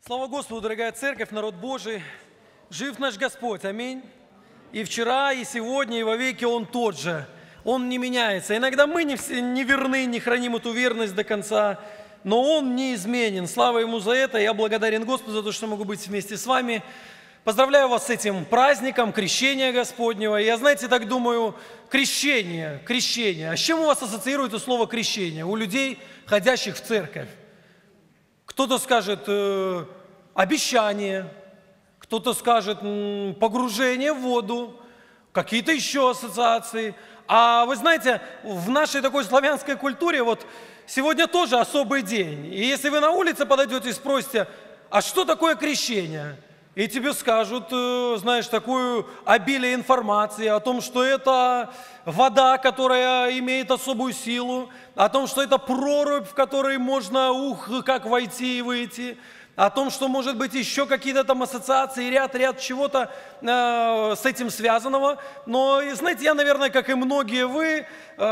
Слава Господу, дорогая церковь, народ Божий. Жив наш Господь, аминь. И вчера, и сегодня, и во веки Он тот же. Он не меняется. Иногда мы не верны, не храним эту верность до конца, но Он неизменен. Слава Ему за это. Я благодарен Господу за то, что могу быть вместе с вами. Поздравляю вас с этим праздником, крещения Господнего. Я, знаете, так думаю, крещение. А с чем у вас ассоциируется слово крещение? У людей, ходящих в церковь. Кто-то скажет обещание, кто-то скажет погружение в воду, какие-то еще ассоциации. А вы знаете, в нашей такой славянской культуре вот сегодня тоже особый день. И если вы на улице подойдете и спросите, а что такое крещение? И тебе скажут, знаешь, такую обилие информации о том, что это вода, которая имеет особую силу, о том, что это прорубь, в которой можно, как войти и выйти, о том, что может быть еще какие-то там ассоциации, ряд чего-то с этим связанного. Но, знаете, я, наверное, как и многие вы,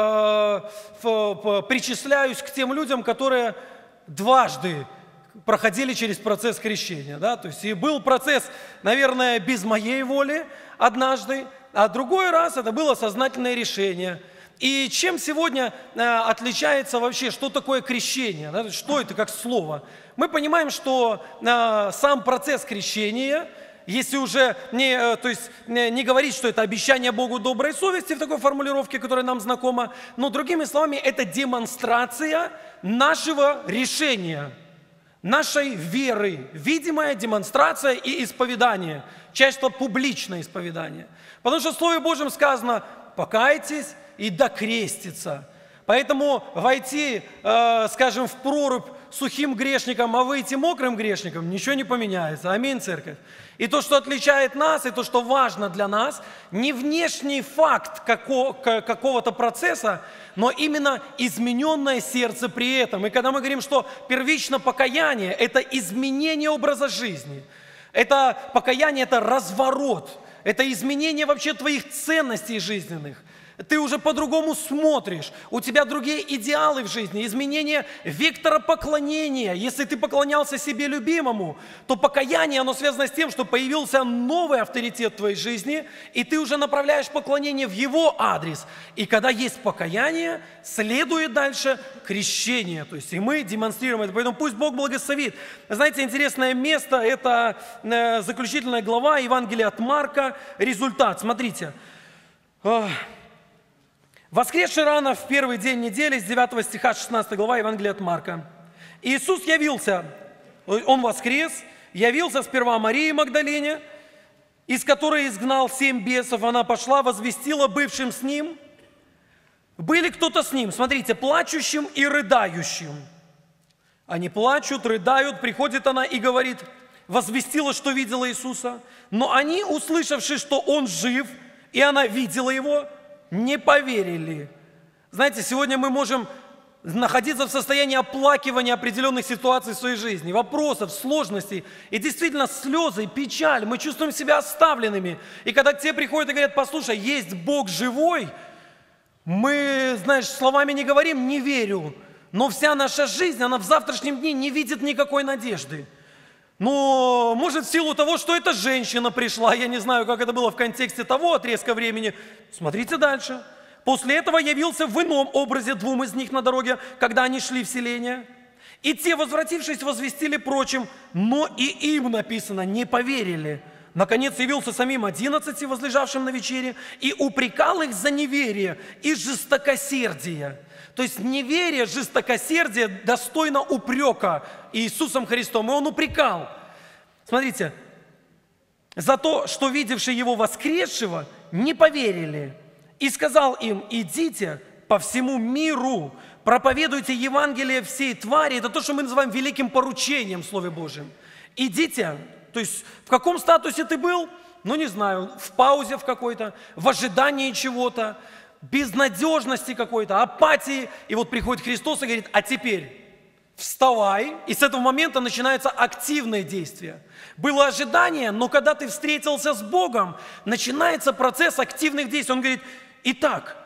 причисляюсь к тем людям, которые дважды проходили через процесс крещения, да, то есть и был процесс, наверное, без моей воли однажды, а другой раз это было сознательное решение. И чем сегодня отличается вообще, что такое крещение, да, что это как слово? Мы понимаем, что сам процесс крещения, если уже не говорить, что это обещание Богу доброй совести в такой формулировке, которая нам знакома, но другими словами, это демонстрация нашего решения, нашей веры, видимая демонстрация и исповедание, часто публичное исповедание. Потому что в Слове Божьем сказано «покайтесь и докреститься». Поэтому войти, скажем, в прорубь сухим грешником, а выйти мокрым грешником, ничего не поменяется. Аминь, церковь. И то, что отличает нас, и то, что важно для нас, не внешний факт какого-то процесса, но именно измененное сердце при этом. И когда мы говорим, что первично покаяние – это изменение образа жизни, это покаяние – это разворот, это изменение вообще твоих ценностей жизненных. Ты уже по-другому смотришь, у тебя другие идеалы в жизни, изменение вектора поклонения. Если ты поклонялся себе любимому, то покаяние, оно связано с тем, что появился новый авторитет в твоей жизни, и ты уже направляешь поклонение в его адрес. И когда есть покаяние, следует дальше крещение. То есть и мы демонстрируем это. Поэтому пусть Бог благословит. Знаете, интересное место, это заключительная глава Евангелия от Марка, результат. Смотрите. Воскресший рано в первый день недели, с 9 стиха 16 глава Евангелия от Марка. Иисус явился, Он воскрес, явился сперва Марии Магдалине, из которой изгнал 7 бесов. Она пошла, возвестила бывшим с Ним. Были кто-то с Ним, смотрите, плачущим и рыдающим. Они плачут, рыдают, приходит она и говорит, возвестила, что видела Иисуса. Но они, услышавши, что Он жив, и она видела Его, не поверили. Знаете, сегодня мы можем находиться в состоянии оплакивания определенных ситуаций в своей жизни, вопросов, сложностей. И действительно слезы, печаль, мы чувствуем себя оставленными. И когда к тебе приходят и говорят, послушай, есть Бог живой, мы, знаешь, словами не говорим, не верю. Но вся наша жизнь, она в завтрашнем дне не видит никакой надежды. Но, может, в силу того, что эта женщина пришла, я не знаю, как это было в контексте того отрезка времени. Смотрите дальше. После этого явился в ином образе 2 из них на дороге, когда они шли в селение. И те, возвратившись, возвестили прочим, но и им написано, не поверили. Наконец явился самим 11, возлежавшим на вечере, и упрекал их за неверие и жестокосердие. То есть неверие, жестокосердие достойно упрека Иисусом Христом. И Он упрекал. Смотрите, за то, что видевшие Его воскресшего, не поверили. И сказал им, идите по всему миру, проповедуйте Евангелие всей твари. Это то, что мы называем великим поручением в Слове Божьем. Идите, то есть в каком статусе ты был? Ну, не знаю, в паузе в какой-то, в ожидании чего-то, безнадежности какой-то, апатии. И вот приходит Христос и говорит, а теперь вставай. И с этого момента начинается активное действие. Было ожидание, но когда ты встретился с Богом, начинается процесс активных действий. Он говорит, итак,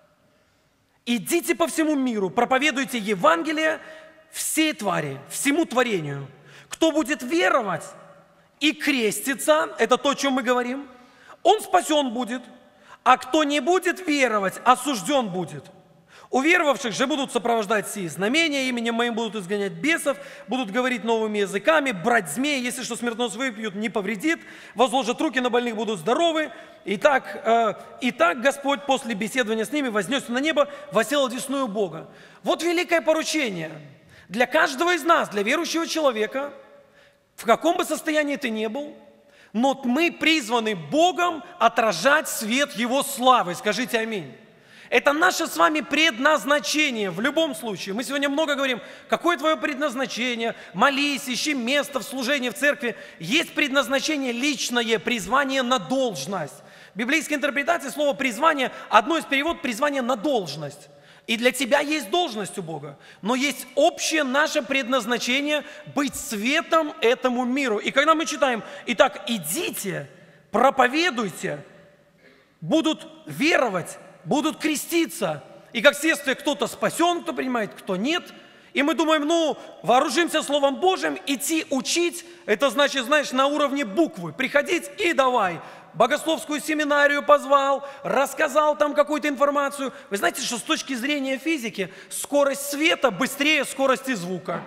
идите по всему миру, проповедуйте Евангелие всей твари, всему творению. Кто будет веровать и креститься, это то, о чем мы говорим, он спасен будет, а кто не будет веровать, осужден будет. У веровавших же будут сопровождать сии знамения, именем моим будут изгонять бесов, будут говорить новыми языками, брать змеи, если что смертонос выпьют, не повредит, возложат руки на больных, будут здоровы. Итак, Господь после беседования с ними вознесся на небо, воссел одесную Бога. Вот великое поручение для каждого из нас, для верующего человека, в каком бы состоянии ты ни был, но мы призваны Богом отражать свет Его славы. Скажите аминь. Это наше с вами предназначение в любом случае. Мы сегодня много говорим, какое твое предназначение, молись, ищи место в служении в церкви. Есть предназначение личное, призвание на должность. В библейской интерпретации слово «призвание», одно из переводов «призвание на должность». И для тебя есть должность у Бога, но есть общее наше предназначение быть светом этому миру. И когда мы читаем, итак, идите, проповедуйте, будут веровать, будут креститься. И как следствие кто-то спасен, кто принимает, кто нет. И мы думаем, вооружимся Словом Божьим, идти учить, это значит, знаешь, на уровне буквы, приходить и давай. Богословскую семинарию позвал, рассказал там какую-то информацию. Вы знаете, что с точки зрения физики скорость света быстрее скорости звука.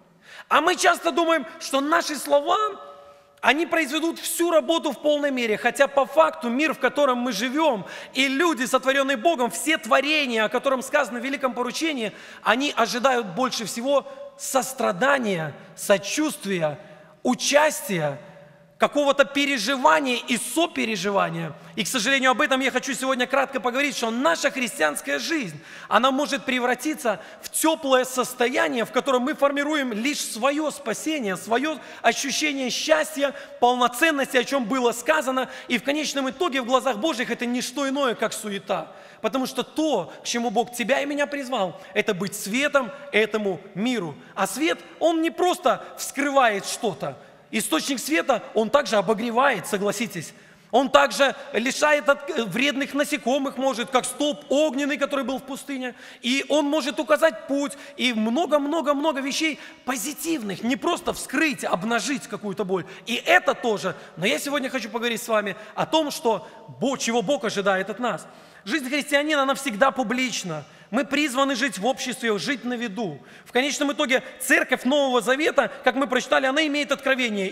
А мы часто думаем, что наши слова, они произведут всю работу в полной мере. Хотя по факту мир, в котором мы живем, и люди, сотворенные Богом, все творения, о котором сказано в Великом поручении, они ожидают больше всего сострадания, сочувствия, участия, какого-то переживания и сопереживания. И, к сожалению, об этом я хочу сегодня кратко поговорить, что наша христианская жизнь, она может превратиться в теплое состояние, в котором мы формируем лишь свое спасение, свое ощущение счастья, полноценности, о чем было сказано. И в конечном итоге в глазах Божьих это не что иное, как суета. Потому что то, к чему Бог тебя и меня призвал, это быть светом этому миру. А свет, он не просто вскрывает что-то. Источник света, он также обогревает, согласитесь. Он также лишает от вредных насекомых, может, как столб огненный, который был в пустыне. И он может указать путь. И много-много-много вещей позитивных. Не просто вскрыть, обнажить какую-то боль. И это тоже. Но я сегодня хочу поговорить с вами о том, чего Бог ожидает от нас. Жизнь христианина, она всегда публична. Мы призваны жить в обществе, жить на виду. В конечном итоге церковь Нового Завета, как мы прочитали, она имеет откровение.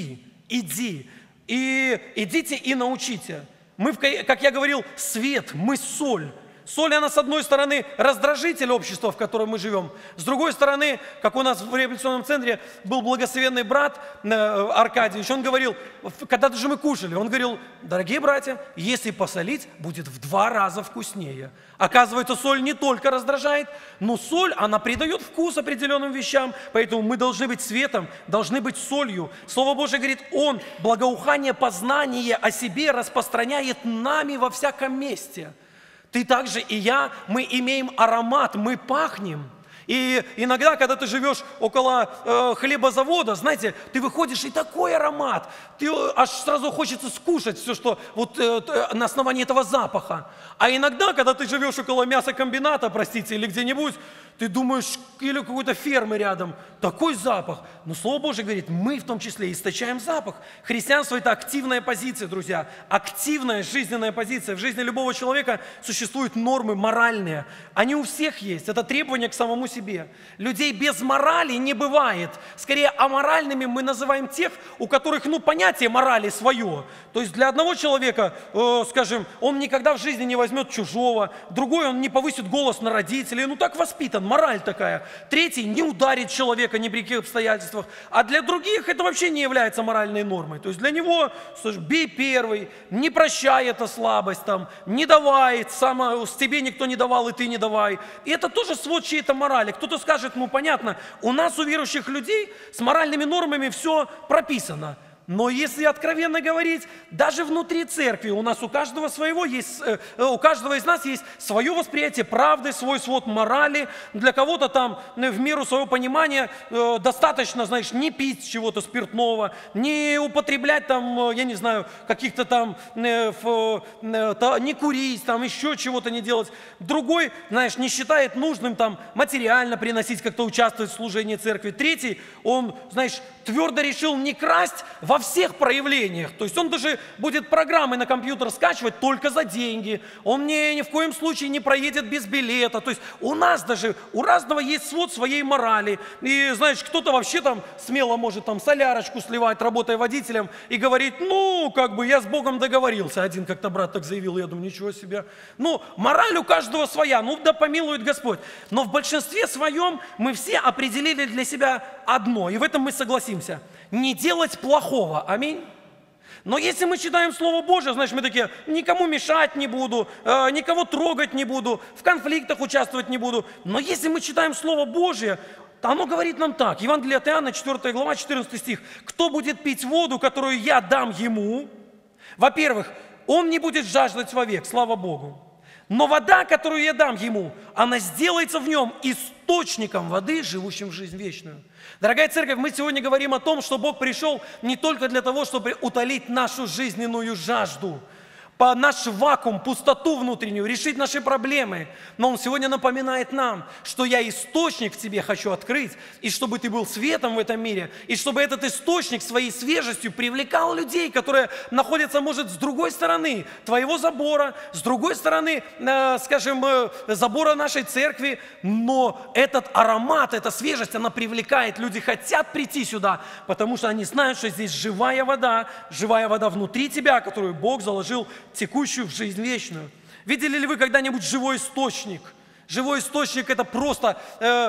Идите и научите. Мы, как я говорил, свет, мы соль. Соль, она с одной стороны раздражитель общества, в котором мы живем. С другой стороны, как у нас в революционном центре был благословенный брат Аркадьевич, он говорил, когда-то же мы кушали, он говорил, дорогие братья, если посолить, будет в 2 раза вкуснее. Оказывается, соль не только раздражает, но соль, она придает вкус определенным вещам, поэтому мы должны быть светом, должны быть солью. Слово Божие говорит, Он благоухание, познание о себе распространяет нами во всяком месте. Ты также и я, мы имеем аромат, мы пахнем. И иногда, когда ты живешь около хлебозавода, знаете, ты выходишь, и такой аромат, ты аж сразу хочется скушать все, что вот на основании этого запаха. А иногда, когда ты живешь около мясокомбината, простите, или где-нибудь, ты думаешь, или какой-то фермы рядом, такой запах. Но Слово Божие говорит, мы в том числе источаем запах. Христианство – это активная позиция, друзья, активная жизненная позиция. В жизни любого человека существуют нормы моральные. Они у всех есть, это требование к самому себе. Людей без морали не бывает. Скорее, аморальными мы называем тех, у которых, понятие морали свое. То есть для одного человека, скажем, он никогда в жизни не возьмет чужого, другой, он не повысит голос на родителей, так воспитан, мораль такая. Третий не ударит человека ни при каких обстоятельствах. А для других это вообще не является моральной нормой. То есть для него, бей первый, не прощай это слабость, не давай, с тебе никто не давал, и ты не давай. И это тоже свод чьей-то морали. Кто-то скажет, понятно, у нас, у верующих людей, с моральными нормами все прописано. Но если откровенно говорить, даже внутри церкви у нас у каждого из нас есть свое восприятие правды, свой свод морали. Для кого-то там в меру своего понимания достаточно, знаешь, не пить чего-то спиртного, не употреблять там, я не знаю, каких-то там, не курить, там еще чего-то не делать. Другой, знаешь, не считает нужным там материально приносить, как-то участвовать в служении церкви. Третий, он, знаешь, твердо решил не красть во всех проявлениях. То есть он даже будет программы на компьютер скачивать только за деньги. Он ни в коем случае не проедет без билета. То есть у нас даже, у разного есть свод своей морали. И, знаешь, кто-то вообще там смело может там солярочку сливать, работая водителем, и говорит, ну, как бы я с Богом договорился. Один как-то брат так заявил, я думаю, ничего себе. Ну, мораль у каждого своя, ну, да помилует Господь. Но в большинстве своем мы все определили для себя одно, и в этом мы согласимся. Не делать плохого. Аминь. Но если мы читаем Слово Божие, знаешь, мы такие, никому мешать не буду, никого трогать не буду, в конфликтах участвовать не буду. Но если мы читаем Слово Божие, то оно говорит нам так. Евангелие от Иоанна, 4 глава, 14 стих. «Кто будет пить воду, которую я дам ему, во-первых, он не будет жаждать вовек, слава Богу. Но вода, которую я дам ему, она сделается в нем источником воды, живущим в жизнь вечную». Дорогая церковь, мы сегодня говорим о том, что Бог пришел не только для того, чтобы утолить нашу жизненную жажду, наш вакуум, пустоту внутреннюю, решить наши проблемы. Но Он сегодня напоминает нам, что я источник в тебе хочу открыть, и чтобы ты был светом в этом мире, и чтобы этот источник своей свежестью привлекал людей, которые находятся, может, с другой стороны твоего забора, с другой стороны, скажем, забора нашей церкви, но этот аромат, эта свежесть, она привлекает, люди хотят прийти сюда, потому что они знают, что здесь живая вода внутри тебя, которую Бог заложил текущую в жизнь вечную. Видели ли вы когда-нибудь живой источник? Живой источник – это просто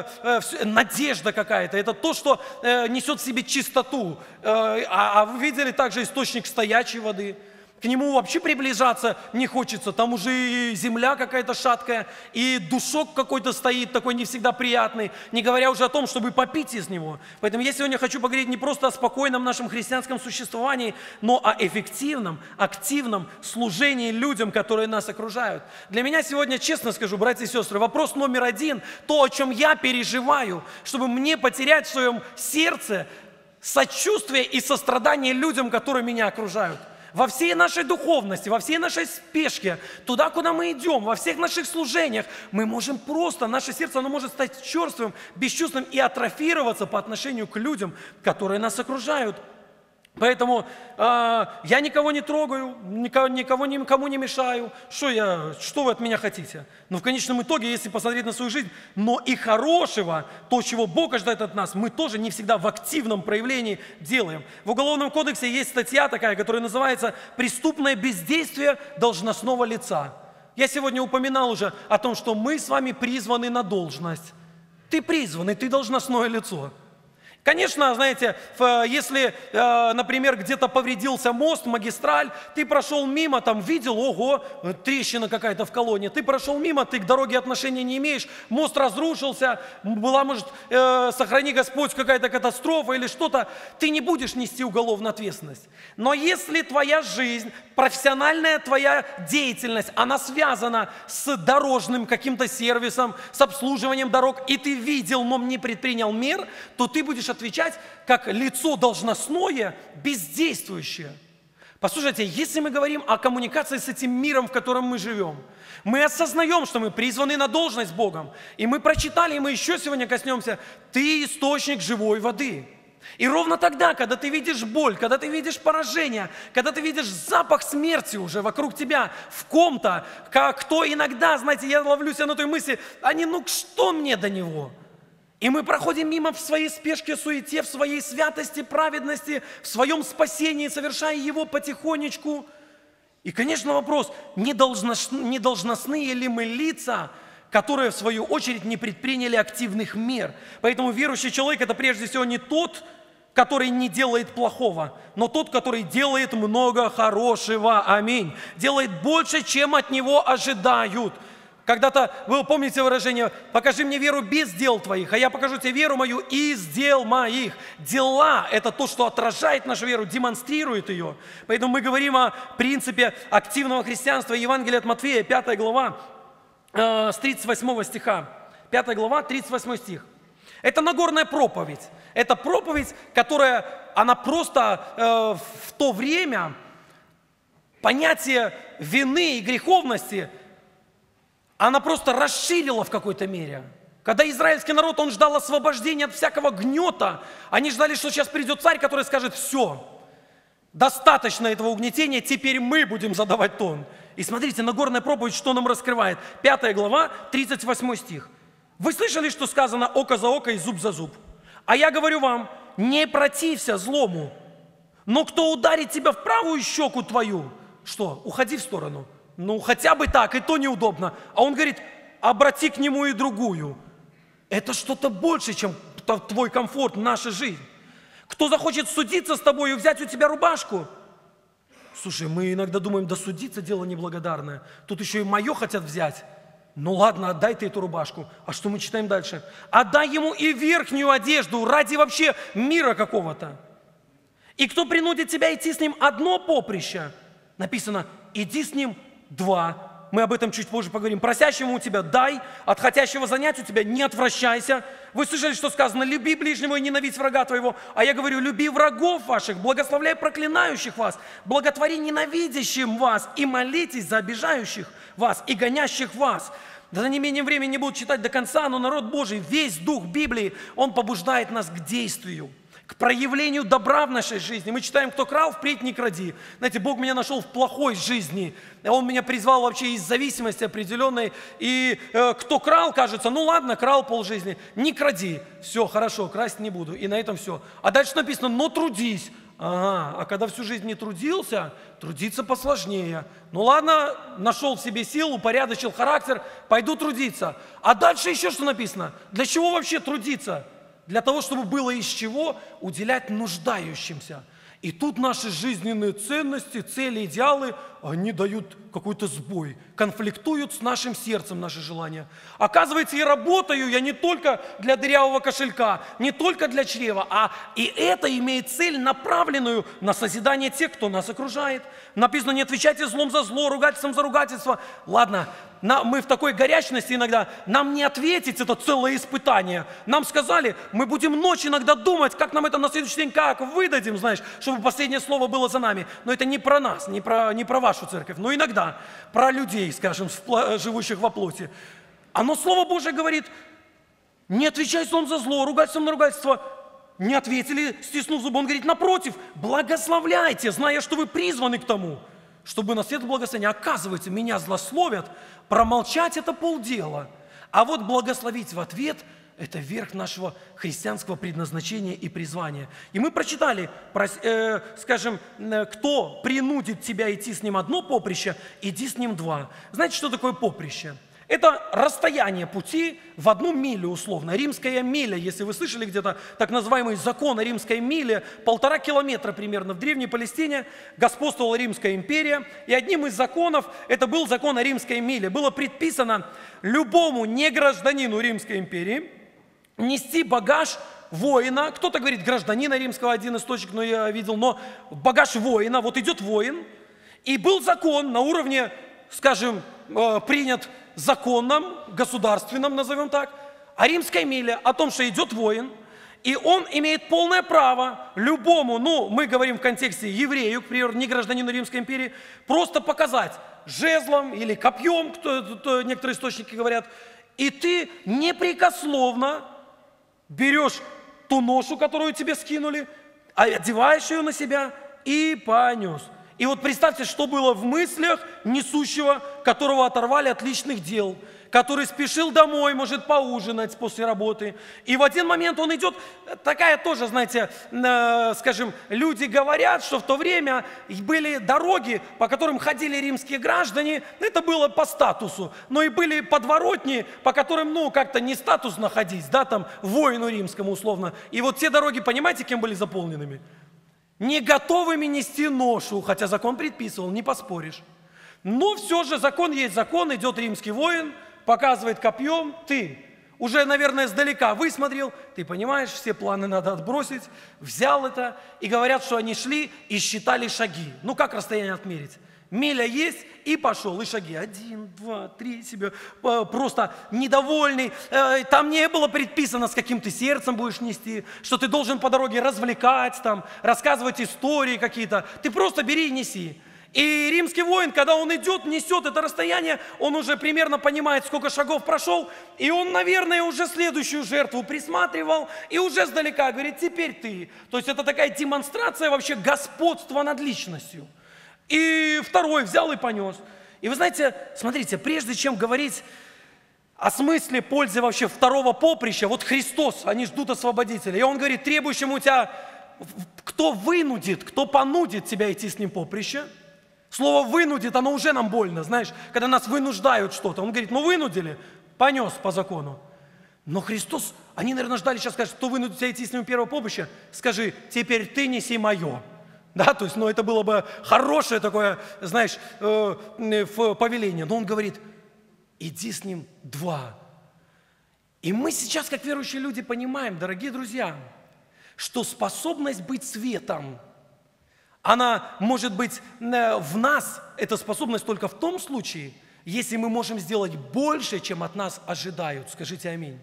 надежда какая-то, это то, что несет в себе чистоту. А вы видели также источник стоячей воды? К нему вообще приближаться не хочется, там уже и земля какая-то шаткая, и душок какой-то стоит, такой не всегда приятный, не говоря уже о том, чтобы попить из него. Поэтому я сегодня хочу поговорить не просто о спокойном нашем христианском существовании, но о эффективном, активном служении людям, которые нас окружают. Для меня сегодня, честно скажу, братья и сестры, вопрос номер один, то, о чем я переживаю, чтобы мне потерять в своем сердце сочувствие и сострадание людям, которые меня окружают. Во всей нашей духовности, во всей нашей спешке, туда, куда мы идем, во всех наших служениях, мы можем просто, наше сердце, оно может стать черствым, бесчувственным и атрофироваться по отношению к людям, которые нас окружают. Поэтому я никого не трогаю, никому не мешаю. Что вы от меня хотите? Но в конечном итоге, если посмотреть на свою жизнь, но и хорошего, то, чего Бог ожидает от нас, мы тоже не всегда в активном проявлении делаем. В Уголовном кодексе есть статья такая, которая называется «Преступное бездействие должностного лица». Я сегодня упоминал уже о том, что мы с вами призваны на должность. Ты призванный, ты должностное лицо. Конечно, знаете, если, например, где-то повредился мост, магистраль, ты прошел мимо, там видел, ого, трещина какая-то в колонне, ты прошел мимо, ты к дороге отношения не имеешь, мост разрушился, была, может, сохрани Господь, какая-то катастрофа или что-то, ты не будешь нести уголовную ответственность. Но если твоя жизнь, профессиональная твоя деятельность, она связана с дорожным каким-то сервисом, с обслуживанием дорог, и ты видел, но не предпринял мер, то ты будешь отвечать как лицо должностное, бездействующее. Послушайте, если мы говорим о коммуникации с этим миром, в котором мы живем, мы осознаем, что мы призваны на должность Богом. И мы прочитали, и мы еще сегодня коснемся, ты источник живой воды. И ровно тогда, когда ты видишь боль, когда ты видишь поражение, когда ты видишь запах смерти уже вокруг тебя, в ком-то, кто иногда, знаете, я ловлю себя на той мысли, что мне до него? И мы проходим мимо в своей спешке, суете, в своей святости, праведности, в своем спасении, совершая его потихонечку. И, конечно, вопрос, не должностные ли мы лица, которые, в свою очередь, не предприняли активных мер. Поэтому верующий человек – это прежде всего не тот, который не делает плохого, но тот, который делает много хорошего. Аминь. Делает больше, чем от него ожидают. Когда-то, вы помните выражение, покажи мне веру без дел твоих, а я покажу тебе веру мою из дел моих. Дела – это то, что отражает нашу веру, демонстрирует ее. Поэтому мы говорим о принципе активного христианства. Евангелие от Матфея, 5 глава, с 38 стиха. 5 глава, 38 стих. Это Нагорная проповедь. Это проповедь, которая, она просто в то время, понятие вины и греховности, она просто расширила в какой-то мере. Когда израильский народ, он ждал освобождения от всякого гнета, они ждали, что сейчас придет царь, который скажет: все, достаточно этого угнетения, теперь мы будем задавать тон. И смотрите, Нагорная проповедь, что нам раскрывает. 5 глава, 38 стих. Вы слышали, что сказано: око за око и зуб за зуб? А я говорю вам, не протився злому, но кто ударит тебя в правую щеку твою, что, уходи в сторону. Ну, хотя бы так, и то неудобно. А он говорит: обрати к нему и другую. Это что-то больше, чем твой комфорт, наша жизнь. Кто захочет судиться с тобой и взять у тебя рубашку? Слушай, мы иногда думаем, да судиться дело неблагодарное. Тут еще и мое хотят взять. Ну ладно, отдай ты эту рубашку. А что мы читаем дальше? Отдай ему и верхнюю одежду ради вообще мира какого-то. И кто принудит тебя идти с ним одно поприще? Написано: иди с ним два. Мы об этом чуть позже поговорим. Просящему у тебя дай, от хотящего занять у тебя не отвращайся. Вы слышали, что сказано: люби ближнего и ненавидь врага твоего. А я говорю: люби врагов ваших, благословляй проклинающих вас, благотвори ненавидящим вас и молитесь за обижающих вас и гонящих вас. За неимением времени не буду читать до конца, но народ Божий, весь дух Библии, он побуждает нас к действию, к проявлению добра в нашей жизни. Мы читаем: кто крал, впредь не кради. Знаете, Бог меня нашел в плохой жизни. Он меня призвал вообще из зависимости определенной. И кто крал, кажется, ну ладно, крал полжизни, не кради. Все, хорошо, красть не буду. И на этом все. А дальше написано: но трудись. Ага, а когда всю жизнь не трудился, трудиться посложнее. Ну ладно, нашел в себе силу, упорядочил характер, пойду трудиться. А дальше еще что написано? Для чего вообще трудиться? Для того, чтобы было из чего уделять нуждающимся. И тут наши жизненные ценности, цели, идеалы, они дают какой-то сбой, конфликтуют с нашим сердцем, наши желания. Оказывается, и работаю я не только для дырявого кошелька, не только для чрева, а и это имеет цель, направленную на созидание тех, кто нас окружает. Написано: не отвечайте злом за зло, ругательством за ругательство. Ладно, мы в такой горячности иногда, нам не ответить, это целое испытание. Нам сказали, мы будем ночь иногда думать, как нам это на следующий день, как выдадим, знаешь, чтобы последнее слово было за нами. Но это не про нас, не про вашу церковь, но иногда про людей, скажем, живущих во плоти. Оно, Слово Божие говорит: не отвечай злом за зло, ругательством на ругательство. Не ответили, стиснув зубы. Он говорит: напротив, благословляйте, зная, что вы призваны к тому, чтобы наследовать благословение. Оказывается, меня злословят, промолчать — это полдела. А вот благословить в ответ — это верх нашего христианского предназначения и призвания. И мы прочитали, скажем, кто принудит тебя идти с ним одно поприще, иди с ним два. Знаете, что такое поприще? Это расстояние пути в 1 милю условно. Римская миля, если вы слышали где-то так называемый закон о римской миле, 1,5 километра примерно в Древней Палестине господствовала Римская империя. И одним из законов, это был закон о римской миле, было предписано любому негражданину Римской империи нести багаж воина. Кто-то говорит гражданина римского, один источник, но я видел, но багаж воина. Вот идет воин, и был закон на уровне, скажем, принят законном, государственном, назовем так, о римской миле, о том, что идет воин, и он имеет полное право любому, ну, мы говорим в контексте еврею, к примеру, не гражданину Римской империи, просто показать жезлом или копьем, некоторые источники говорят, и ты непрекословно берешь ту ношу, которую тебе скинули, одеваешь ее на себя и понес. И вот представьте, что было в мыслях несущего, которого оторвали от личных дел, который спешил домой, может поужинать после работы. И в один момент он идет, такая тоже, знаете, скажем, люди говорят, что в то время были дороги, по которым ходили римские граждане, это было по статусу, но и были подворотни, по которым, ну, как-то не статусно ходить, да, там, воину римскому условно. И вот те дороги, понимаете, кем были заполненными? Не готовыми нести ношу, хотя закон предписывал, не поспоришь. Но все же закон есть закон, идет римский воин, показывает копьем, ты уже, наверное, издалека высмотрел, ты понимаешь, все планы надо отбросить, взял это, и говорят, что они шли и считали шаги. Ну, как расстояние отмерить? Миля есть, и пошел, и шаги. 1, 2, 3, себе просто недовольный. Там не было предписано, с каким ты сердцем будешь нести, что ты должен по дороге развлекать, там, рассказывать истории какие-то. Ты просто бери и неси. И римский воин, когда он идет, несет это расстояние, он уже примерно понимает, сколько шагов прошел, и он, наверное, уже следующую жертву присматривал, и уже сдалека говорит, теперь ты. То есть это такая демонстрация вообще господства над личностью. И второй взял и понес. И вы знаете, смотрите, прежде чем говорить о смысле пользы вообще второго поприща, вот Христос, они ждут освободителя, и Он говорит, требующему у тебя, кто вынудит, кто понудит тебя идти с ним поприще. Слово «вынудит», оно уже нам больно, знаешь, когда нас вынуждают что-то. Он говорит, ну вынудили, понес по закону. Но Христос, они, наверное, ждали, сейчас скажет, кто вынудит тебя идти с ним первого поприща, скажи, теперь ты неси мое. Да, то есть, ну, это было бы хорошее такое, знаешь, повеление. Но он говорит, иди с ним 2. И мы сейчас, как верующие люди, понимаем, дорогие друзья, что способность быть светом, она может быть в нас, эта способность только в том случае, если мы можем сделать больше, чем от нас ожидают. Скажите аминь.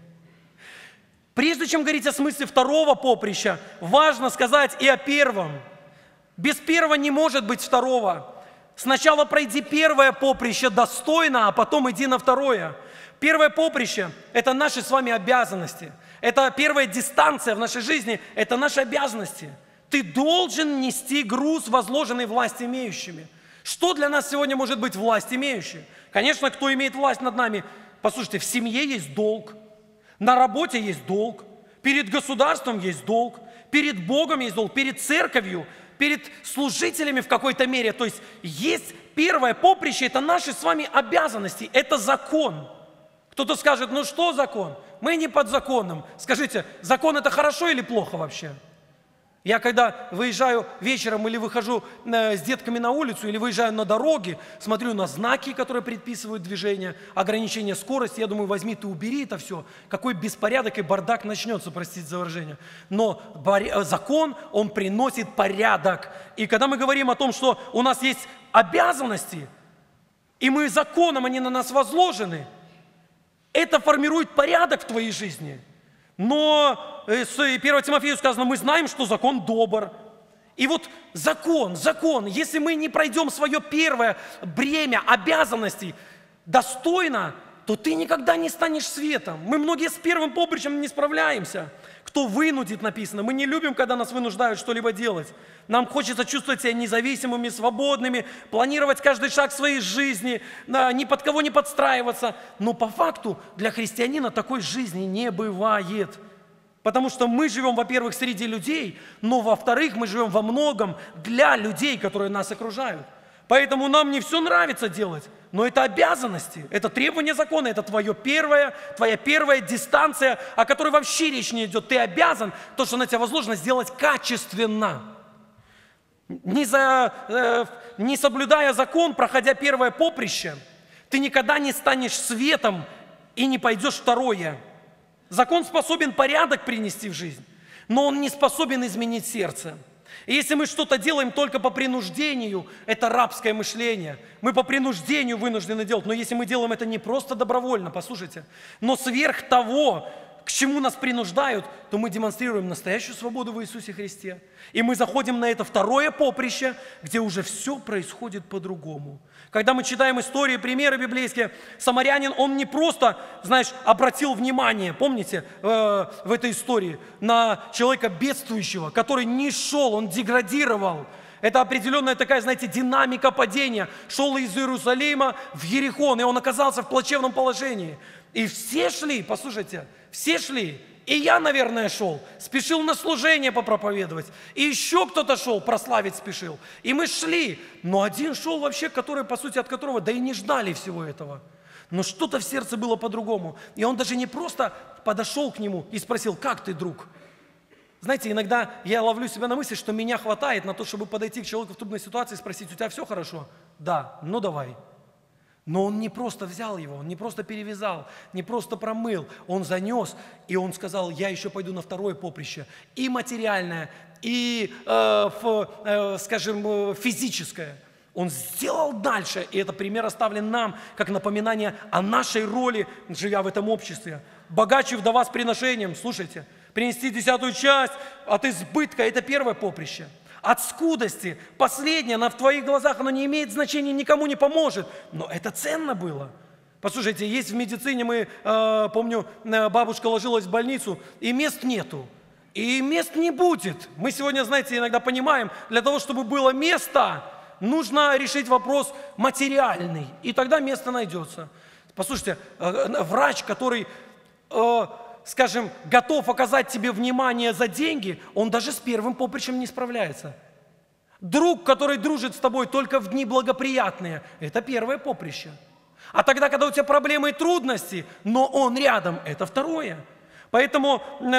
Прежде чем говорить о смысле второго поприща, важно сказать и о первом. Без первого не может быть второго. Сначала пройди первое поприще достойно, а потом иди на второе. Первое поприще – это наши с вами обязанности. Это первая дистанция в нашей жизни – это наши обязанности. Ты должен нести груз, возложенный власть имеющими. Что для нас сегодня может быть власть имеющей? Конечно, кто имеет власть над нами? Послушайте, в семье есть долг, на работе есть долг, перед государством есть долг, перед Богом есть долг, перед церковью, перед служителями в какой-то мере. То есть первое поприще – это наши с вами обязанности, это закон. Кто-то скажет, ну что закон? Мы не под законом. Скажите, закон – это хорошо или плохо вообще? Я когда выезжаю вечером или выхожу с детками на улицу, или выезжаю на дороге, смотрю на знаки, которые предписывают движение, ограничение скорости, я думаю, возьми ты убери это все. Какой беспорядок и бардак начнется, простите за выражение. Но закон, он приносит порядок. И когда мы говорим о том, что у нас есть обязанности, и мы законом, они на нас возложены, это формирует порядок в твоей жизни. Но с 1 Тимофею сказано, мы знаем, что закон добр. И вот закон, если мы не пройдем свое первое бремя обязанностей достойно, то ты никогда не станешь светом. Мы многие с первым поприщем не справляемся. Кто вынудит, написано. Мы не любим, когда нас вынуждают что-либо делать. Нам хочется чувствовать себя независимыми, свободными, планировать каждый шаг своей жизни, ни под кого не подстраиваться. Но по факту для христианина такой жизни не бывает. Потому что мы живем, во-первых, среди людей, но, во-вторых, мы живем во многом для людей, которые нас окружают. Поэтому нам не все нравится делать, но это обязанности, это требование закона, это твоя первая дистанция, о которой вообще речь не идет. Ты обязан то, что на тебя возложено, сделать качественно. Не соблюдая закон, проходя первое поприще, ты никогда не станешь светом и не пойдешь второе. Закон способен порядок принести в жизнь, но он не способен изменить сердце. И если мы что-то делаем только по принуждению, это рабское мышление. Мы по принуждению вынуждены делать. Но если мы делаем это не просто добровольно, послушайте, но сверх того, к чему нас принуждают, то мы демонстрируем настоящую свободу в Иисусе Христе. И мы заходим на это второе поприще, где уже все происходит по-другому. Когда мы читаем истории, примеры библейские, самарянин, он не просто, знаешь, обратил внимание, помните, в этой истории, на человека бедствующего, который не шел, он деградировал. Это определенная такая, знаете, динамика падения. Шел из Иерусалима в Ерихон, и он оказался в плачевном положении. И все шли, послушайте, все шли. И я, наверное, шел, спешил на служение попроповедовать. И еще кто-то шел, прославить спешил. И мы шли. Но один шел вообще, который, по сути, от которого, да и не ждали всего этого. Но что-то в сердце было по-другому. И он даже не просто подошел к нему и спросил, как ты, друг? Знаете, иногда я ловлю себя на мысли, что меня хватает на то, чтобы подойти к человеку в трудной ситуации и спросить, у тебя все хорошо? Да, ну давай. Но он не просто взял его, он не просто перевязал, не просто промыл, он занес, и он сказал, я еще пойду на второе поприще, и материальное, и, скажем, физическое. Он сделал дальше, и это пример оставлен нам, как напоминание о нашей роли, живя в этом обществе. Богаче вдова с приношением, слушайте, принести 10-ю часть от избытка, это первое поприще. От скудости, последнее, она в твоих глазах, оно не имеет значения, никому не поможет. Но это ценно было. Послушайте, есть в медицине, мы, помню, бабушка ложилась в больницу, и мест нету. И мест не будет. Мы сегодня, знаете, иногда понимаем, для того, чтобы было место, нужно решить вопрос материальный. И тогда место найдется. Послушайте, врач, который, скажем, готов оказать тебе внимание за деньги, он даже с первым поприщем не справляется. Друг, который дружит с тобой только в дни благоприятные, это первое поприще. А тогда, когда у тебя проблемы и трудности, но он рядом, это второе. Поэтому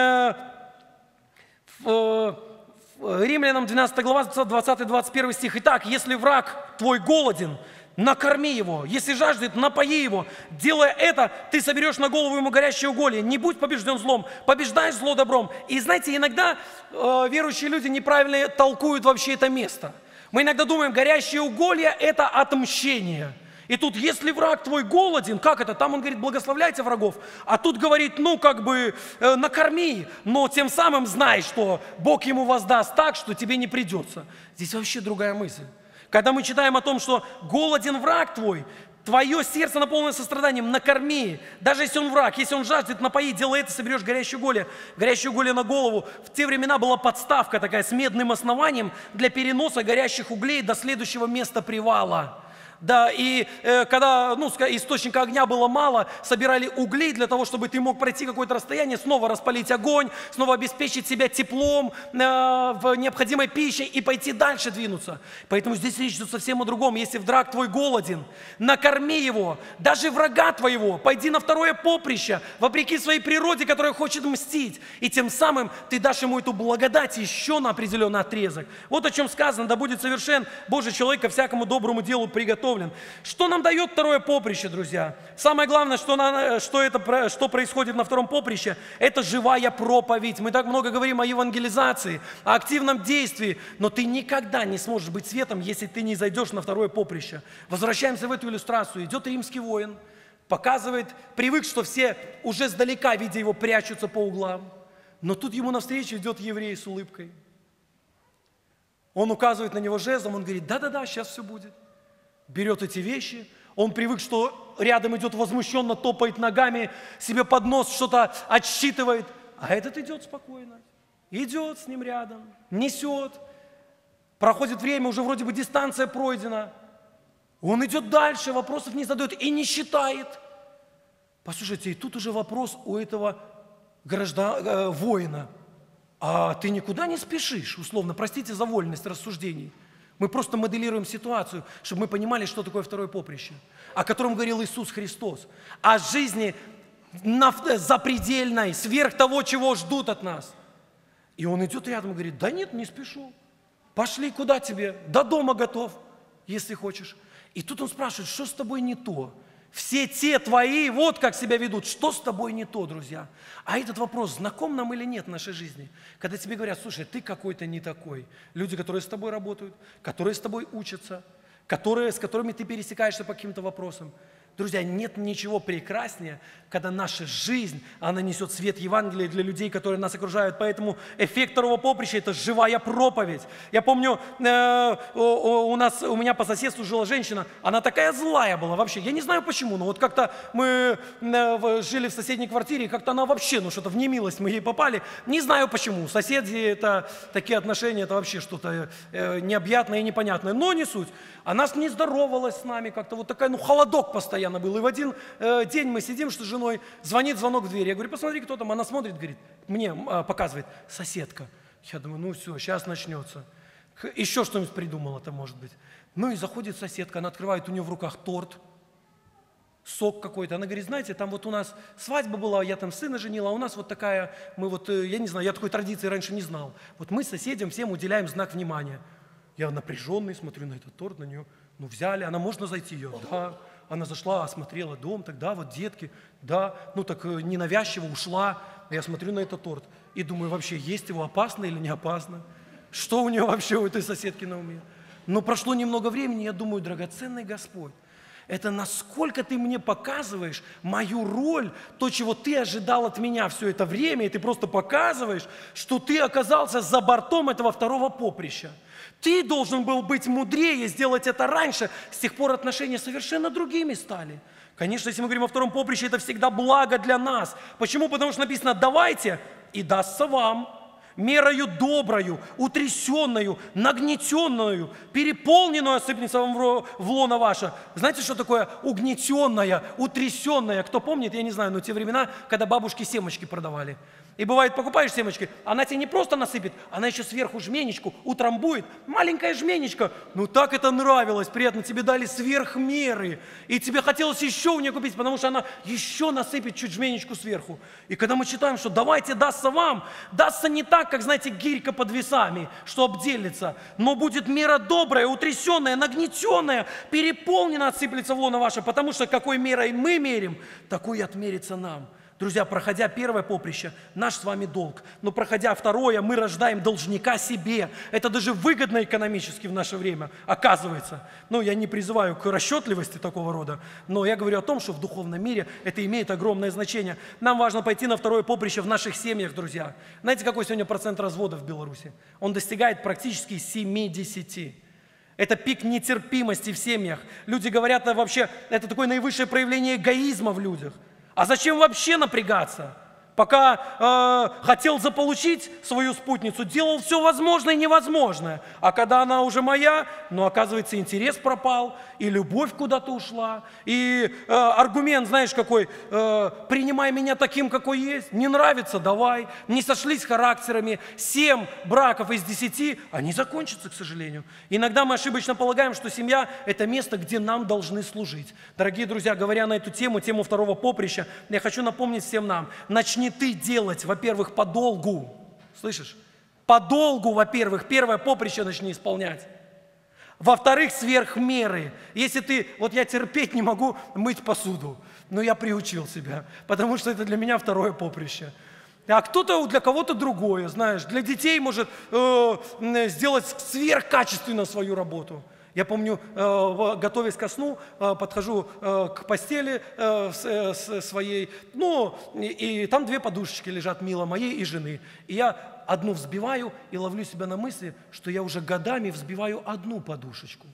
Римлянам 12 глава, 20-21 стих. Итак, если враг твой голоден, накорми его, если жаждет, напои его. Делая это, ты соберешь на голову ему горящее уголье. Не будь побежден злом, побеждай зло добром. И знаете, иногда верующие люди неправильно толкуют вообще это место. Мы иногда думаем, горящее уголье – это отмщение. И тут, если враг твой голоден, как это? Там он говорит, благословляйте врагов. А тут говорит, накорми. Но тем самым знай, что Бог ему воздаст так, что тебе не придется. Здесь вообще другая мысль. Когда мы читаем о том, что голоден враг твой, твое сердце наполнено состраданием, накорми. Даже если он враг, если он жаждет, напои, делай это, соберешь горящее уголье на голову. В те времена была подставка такая с медным основанием для переноса горящих углей до следующего места привала. Да, и когда источника огня было мало, собирали угли для того, чтобы ты мог пройти какое-то расстояние, снова распалить огонь, снова обеспечить себя теплом, в необходимой пищей и пойти дальше двинуться. Поэтому здесь речь идет совсем о другом. Если враг твой голоден, накорми его, даже врага твоего, пойди на второе поприще, вопреки своей природе, которая хочет мстить. И тем самым ты дашь ему эту благодать еще на определенный отрезок. Вот о чем сказано, да будет совершен Божий человек ко всякому доброму делу приготовлен. Что нам дает второе поприще, друзья? Самое главное, что происходит на втором поприще, это живая проповедь. Мы так много говорим о евангелизации, о активном действии, но ты никогда не сможешь быть светом, если ты не зайдешь на второе поприще. Возвращаемся в эту иллюстрацию. Идет римский воин, показывает, привык, что все уже сдалека, видя его, прячутся по углам. Но тут ему навстречу идет еврей с улыбкой. Он указывает на него жезлом, он говорит, да-да-да, сейчас все будет. Берет эти вещи, он привык, что рядом идет возмущенно, топает ногами, себе под нос что-то отсчитывает, а этот идет спокойно, идет с ним рядом, несет, проходит время, уже вроде бы дистанция пройдена, он идет дальше, вопросов не задает и не считает. Послушайте, и тут уже вопрос у этого воина, а ты никуда не спешишь, условно, простите за вольность рассуждений. Мы просто моделируем ситуацию, чтобы мы понимали, что такое второе поприще, о котором говорил Иисус Христос, о жизни запредельной, сверх того, чего ждут от нас. И он идет рядом и говорит, да нет, не спешу, пошли, куда тебе, до дома готов, если хочешь. И тут он спрашивает, что с тобой не то? Все те твои, вот как себя ведут, что с тобой не то, друзья? А этот вопрос, знаком нам или нет в нашей жизни? Когда тебе говорят, слушай, ты какой-то не такой. Люди, которые с тобой работают, которые с тобой учатся, с которыми ты пересекаешься по каким-то вопросам. Друзья, нет ничего прекраснее, когда наша жизнь, она несет свет Евангелия для людей, которые нас окружают. Поэтому эффект второго поприща – это живая проповедь. Я помню, у меня по соседству жила женщина, она такая злая была вообще. Я не знаю почему, но вот как-то мы жили в соседней квартире, и как-то она вообще, что-то в немилость мы ей попали. Не знаю почему. Соседи – это такие отношения, это вообще что-то необъятное и непонятное. Но не суть. Она не здоровалась с нами как-то, вот такая, холодок постоянно был. И в один день мы сидим с женой, звонит звонок в дверь. Я говорю, посмотри, кто там. Она смотрит, говорит, мне показывает, соседка. Я думаю, все, сейчас начнется. Еще что-нибудь придумала-то, может быть. И заходит соседка, она открывает, у нее в руках торт, сок какой-то. Она говорит, знаете, там вот у нас свадьба была, я там сына женила, а у нас вот такая, я не знаю, я такой традиции раньше не знал. Вот мы соседям всем уделяем знак внимания. Я напряженный, смотрю на этот торт, на нее, взяли, она можно зайти? Я, да. Она зашла, осмотрела дом, так да, вот детки, да, ну так ненавязчиво ушла. Я смотрю на этот торт и думаю, вообще, есть его опасно или не опасно? Что у нее вообще, у этой соседки на уме? Но прошло немного времени, я думаю, драгоценный Господь, это насколько ты мне показываешь мою роль, то, чего ты ожидал от меня все это время, и ты просто показываешь, что ты оказался за бортом этого второго поприща. Ты должен был быть мудрее, сделать это раньше, с тех пор отношения совершенно другими стали. Конечно, если мы говорим о втором поприще, это всегда благо для нас. Почему? Потому что написано «давайте, и дастся вам». Мерою доброю, утрясенную, нагнетенную, переполненную осыпется вам в лоно ваше. Знаете, что такое угнетенная, утрясенная? Кто помнит, я не знаю, но те времена, когда бабушки семечки продавали. И бывает, покупаешь семечки, она тебе не просто насыпет, она еще сверху жменечку утрамбует. Маленькая жменечка. Ну так это нравилось, приятно. Тебе дали сверх меры. И тебе хотелось еще у нее купить, потому что она еще насыпет чуть жменечку сверху. И когда мы читаем, что давайте дастся вам, дастся не так, как, знаете, гирька под весами, что обделится, но будет мера добрая, утрясенная, нагнетенная, переполнена, отсыплется в лоно ваше, потому что какой мерой мы мерим, такой и отмерится нам. Друзья, проходя первое поприще, наш с вами долг. Но проходя второе, мы рождаем должника себе. Это даже выгодно экономически в наше время, оказывается. Ну, я не призываю к расчетливости такого рода, но я говорю о том, что в духовном мире это имеет огромное значение. Нам важно пойти на второе поприще в наших семьях, друзья. Знаете, какой сегодня процент разводов в Беларуси? Он достигает практически 70%. Это пик нетерпимости в семьях. Люди говорят, вообще, это такое наивысшее проявление эгоизма в людях. А зачем вообще напрягаться? Пока хотел заполучить свою спутницу, делал все возможное и невозможное. А когда она уже моя, ну, оказывается, интерес пропал, и любовь куда-то ушла. И аргумент, знаешь, какой, принимай меня таким, какой есть. Не нравится, давай. Не сошлись характерами. 7 браков из 10, они закончатся, к сожалению. Иногда мы ошибочно полагаем, что семья – это место, где нам должны служить. Дорогие друзья, говоря на эту тему, тему второго поприща, я хочу напомнить всем нам, начни ты делать, во-первых, подолгу. Слышишь? Подолгу, во-первых, первое поприще начни исполнять. Во-вторых, сверх меры. Если ты, вот я терпеть не могу мыть посуду, но я приучил себя, потому что это для меня второе поприще. А кто-то, для кого-то другое, знаешь, для детей может сделать сверхкачественно свою работу. Я помню, готовясь ко сну, подхожу к постели своей, ну, и там 2 подушечки лежат, мило моей и жены. И я одну взбиваю и ловлю себя на мысли, что я уже годами взбиваю одну подушечку.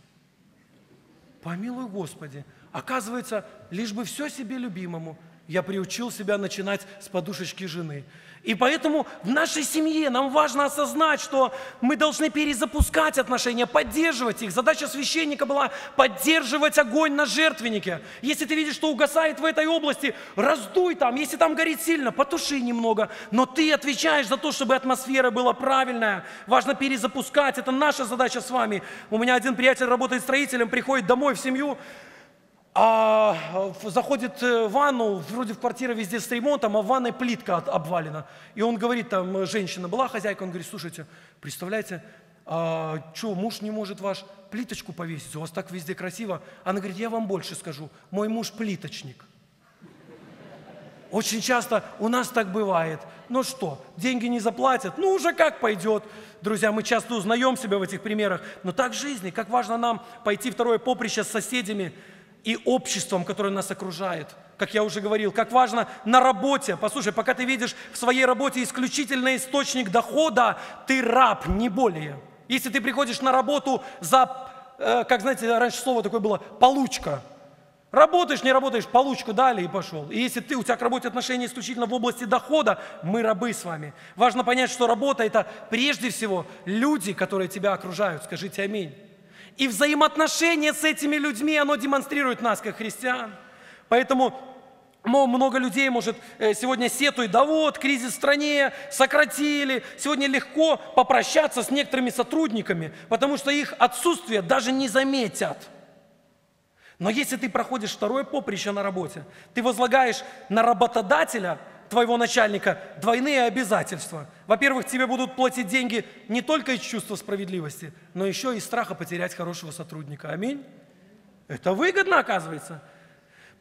Помилуй Господи. Оказывается, лишь бы все себе любимому, я приучил себя начинать с подушечки жены. И поэтому в нашей семье нам важно осознать, что мы должны перезапускать отношения, поддерживать их. Задача священника была поддерживать огонь на жертвеннике. Если ты видишь, что угасает в этой области, раздуй там. Если там горит сильно, потуши немного. Но ты отвечаешь за то, чтобы атмосфера была правильная. Важно перезапускать. Это наша задача с вами. У меня один приятель работает строителем, приходит домой в семью, заходит в ванну, вроде в квартире везде с ремонтом, а в ванной плитка обвалена. И он говорит, там женщина была хозяйка, он говорит, слушайте, представляете, что муж не может ваш плиточку повесить, у вас так везде красиво. Она говорит, я вам больше скажу, мой муж плиточник. Очень часто у нас так бывает. Ну что, деньги не заплатят, ну уже как пойдет. Друзья, мы часто узнаем себя в этих примерах, но так в жизни, как важно нам пойти второе поприще с соседями, и обществом, которое нас окружает. Как я уже говорил, как важно на работе. Послушай, пока ты видишь в своей работе исключительный источник дохода, ты раб, не более. Если ты приходишь на работу за, как знаете, раньше слово такое было, получка. Работаешь, не работаешь, получку дали и пошел. И если у тебя к работе отношения исключительно в области дохода, мы рабы с вами. Важно понять, что работа – это прежде всего люди, которые тебя окружают. Скажите аминь. И взаимоотношения с этими людьми, оно демонстрирует нас, как христиан. Поэтому много людей, может, сегодня сетует, да вот, кризис в стране, сократили. Сегодня легко попрощаться с некоторыми сотрудниками, потому что их отсутствие даже не заметят. Но если ты проходишь второе поприще на работе, ты возлагаешь на работодателя, твоего начальника, двойные обязательства. Во-первых, тебе будут платить деньги не только из чувства справедливости, но еще и из страха потерять хорошего сотрудника. Аминь. Это выгодно, оказывается.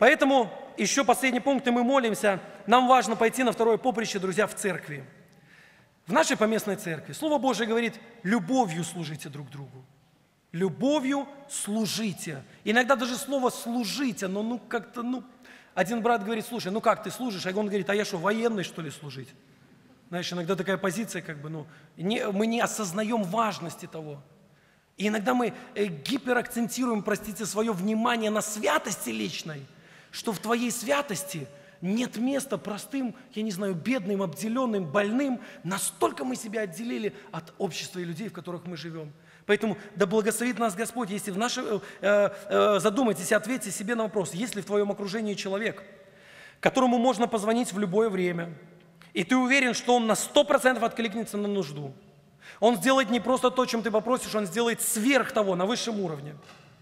Поэтому еще последний пункт, и мы молимся. Нам важно пойти на второе поприще, друзья, в церкви. В нашей поместной церкви Слово Божие говорит: любовью служите друг другу. Любовью служите. Иногда даже слово «служите», но как-то, один брат говорит: слушай, как ты служишь? А он говорит: а я что, военный, что ли, служить? Знаешь, иногда такая позиция, мы не осознаем важности того. И иногда мы гиперакцентируем, простите, свое внимание на святости личной, что в твоей святости нет места простым, я не знаю, бедным, обделенным, больным. Настолько мы себя отделили от общества и людей, в которых мы живем. Поэтому да благословит нас Господь, если задумайтесь и ответьте себе на вопрос: есть ли в твоем окружении человек, которому можно позвонить в любое время, и ты уверен, что он на 100% откликнется на нужду. Он сделает не просто то, чем ты попросишь, он сделает сверх того, на высшем уровне.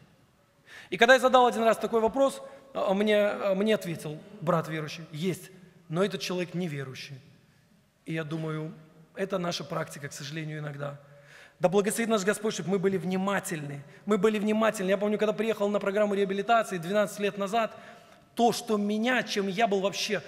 И когда я задал один раз такой вопрос, мне ответил брат верующий: есть, но этот человек неверующий. И я думаю, это наша практика, к сожалению, иногда. Да благословит нас Господь, чтобы мы были внимательны. Мы были внимательны. Я помню, когда приехал на программу реабилитации 12 лет назад, то, что чем я был вообще,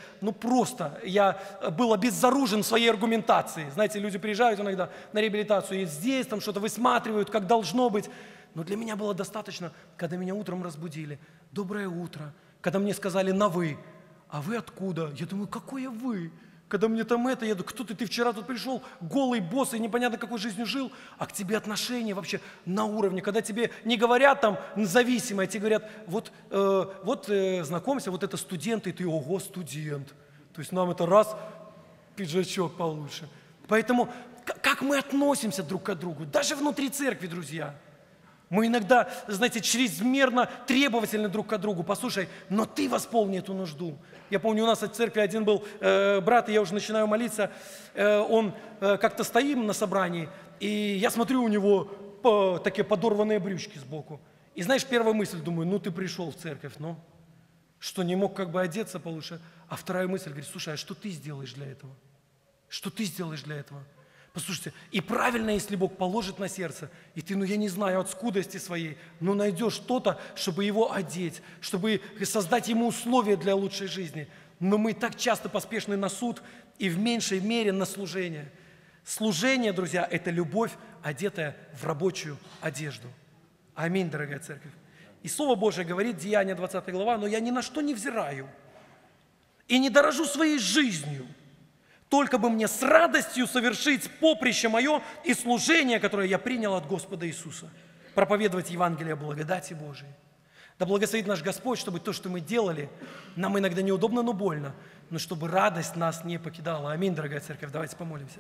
я был обезоружен в своей аргументации. Знаете, люди приезжают иногда на реабилитацию, и здесь там что-то высматривают, как должно быть. Но для меня было достаточно, когда меня утром разбудили: доброе утро. Когда мне сказали на «вы», а вы откуда? Я думаю, какое вы? Когда мне я думаю, кто ты вчера тут пришел, голый, босс, и непонятно какой жизнью жил, а к тебе отношения вообще на уровне, когда тебе не говорят там зависимое, тебе говорят: знакомься, вот это студент, и ты: ого, студент. То есть нам это раз, пиджачок получше. Поэтому как мы относимся друг к другу, даже внутри церкви, друзья. Мы иногда, знаете, чрезмерно требовательны друг к другу. Послушай, но ты восполни эту нужду. Я помню, у нас в церкви один был брат, и я уже начинаю молиться. Он как-то стоим на собрании, и я смотрю, у него такие подорванные брючки сбоку. И знаешь, первая мысль, думаю: ты пришел в церковь, что не мог одеться получше. А вторая мысль говорит: слушай, а что ты сделаешь для этого? Что ты сделаешь для этого? Послушайте, и правильно, если Бог положит на сердце, и ты, я не знаю, от скудости своей, найдешь что-то, чтобы его одеть, чтобы создать ему условия для лучшей жизни. Но мы так часто поспешны на суд и в меньшей мере на служение. Служение, друзья, это любовь, одетая в рабочую одежду. Аминь, дорогая церковь. И Слово Божие говорит, Деяния 20 глава: но я ни на что не взираю и не дорожу своей жизнью, только бы мне с радостью совершить поприще мое и служение, которое я принял от Господа Иисуса, проповедовать Евангелие благодати Божией. Да благословит наш Господь, чтобы то, что мы делали, нам иногда неудобно, но больно, но чтобы радость нас не покидала. Аминь, дорогая церковь. Давайте помолимся.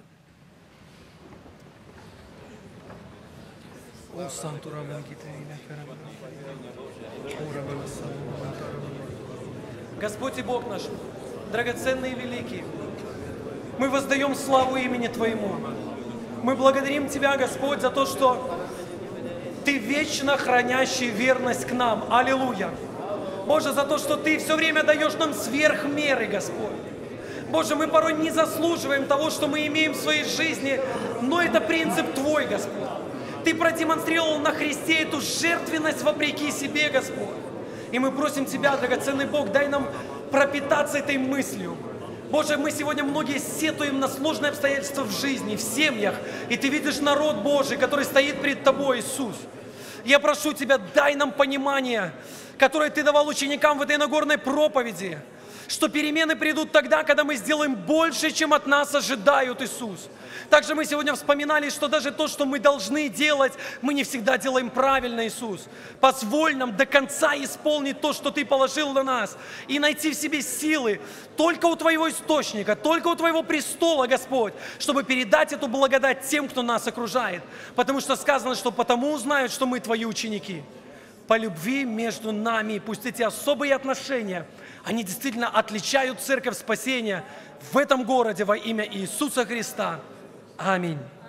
Господь и Бог наш, драгоценный и великий, мы воздаем славу имени Твоему. Мы благодарим Тебя, Господь, за то, что Ты вечно хранящий верность к нам. Аллилуйя. Боже, за то, что Ты все время даешь нам сверх меры, Господь. Боже, мы порой не заслуживаем того, что мы имеем в своей жизни, но это принцип Твой, Господь. Ты продемонстрировал на Христе эту жертвенность вопреки себе, Господь. И мы просим Тебя, драгоценный Бог, дай нам пропитаться этой мыслью. Боже, мы сегодня многие сетуем на сложные обстоятельства в жизни, в семьях, и Ты видишь народ Божий, который стоит перед Тобой, Иисус. Я прошу Тебя, дай нам понимание, которое Ты давал ученикам в этой Нагорной проповеди, что перемены придут тогда, когда мы сделаем больше, чем от нас ожидают, Иисус. Также мы сегодня вспоминали, что даже то, что мы должны делать, мы не всегда делаем правильно, Иисус. Позволь нам до конца исполнить то, что Ты положил на нас, и найти в себе силы только у Твоего источника, только у Твоего престола, Господь, чтобы передать эту благодать тем, кто нас окружает. Потому что сказано, что потому узнают, что мы Твои ученики. По любви между нами, пусть эти особые отношения, они действительно отличают церковь спасения в этом городе во имя Иисуса Христа. Аминь.